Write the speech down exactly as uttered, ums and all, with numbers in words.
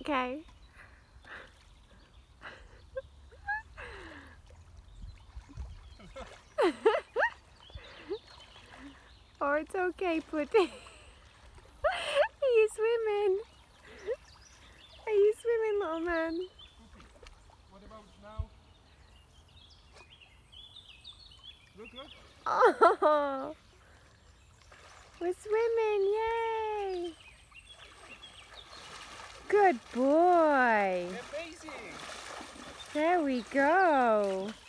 Okay. Oh, it's okay, Pudding. Are you swimming? Are you swimming, little man? What about now? Look, look. Oh, we're swimming, yay! Good boy. Amazing. There we go.